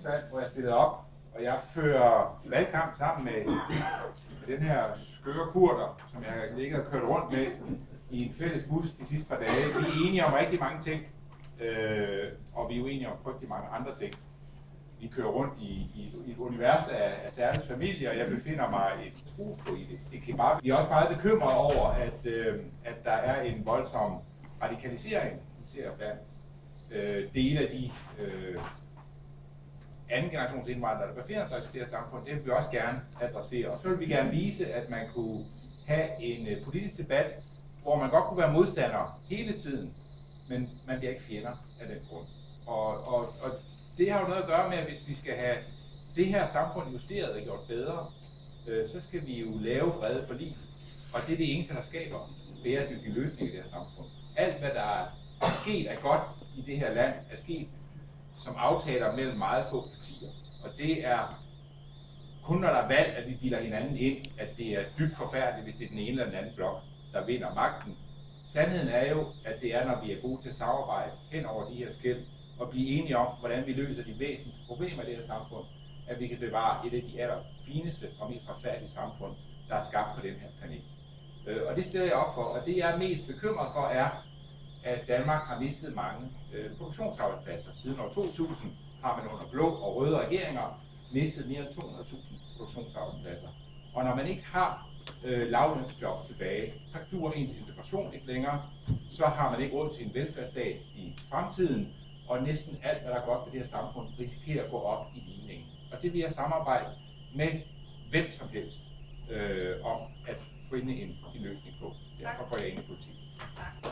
hvor jeg stillede op, og jeg fører valgkamp sammen med den her skøre kurder, som jeg har ligget og kørt rundt med i en fælles bus de sidste par dage. Vi er enige om rigtig mange ting, og vi er uenige om frygtelig mange andre ting. Vi kører rundt i et univers af særlige familier, og jeg befinder mig et tro på i det kebab. Vi er også meget bekymrede over, at der er en voldsom radikalisering, vi ser blandt dele af de anden generations indvandrere, der befinder sig i det her samfund. Det vil vi også gerne adressere. Og så vil vi gerne vise, at man kunne have en politisk debat, hvor man godt kunne være modstander hele tiden, men man bliver ikke fjender af den grund. Og det har jo noget at gøre med, at hvis vi skal have det her samfund justeret og gjort bedre, så skal vi jo lave brede forlig. Og det er det eneste, der skaber bæredygtige løsninger i det her samfund. Alt, hvad der er sket er godt i det her land, er sket som aftaler mellem meget få partier. Og det er kun når der er valg, at vi bilder hinanden ind, at det er dybt forfærdeligt, hvis det er den ene eller den anden blok, der vinder magten. Sandheden er jo, at det er, når vi er gode til at samarbejde hen over de her skel, og blive enige om, hvordan vi løser de væsentligste problemer i det her samfund, at vi kan bevare et af de allerfineste og mest retfærdige samfund, der er skabt på den her planet. Og det stiller jeg op for, og det jeg er mest bekymret for er, at Danmark har mistet mange produktionsarbejdspladser. Siden år 2000 har man under blå og røde regeringer mistet mere end 200.000 produktionsarbejdspladser. Og når man ikke har lavlønsjobs tilbage, så duer ens integration ikke længere, så har man ikke råd til en velfærdsstat i fremtiden, og næsten alt, hvad der er godt ved det her samfund, risikerer at gå op i ligningen. Og det vil jeg samarbejde med hvem som helst om at finde en løsning på. Derfor går jeg ind i politik.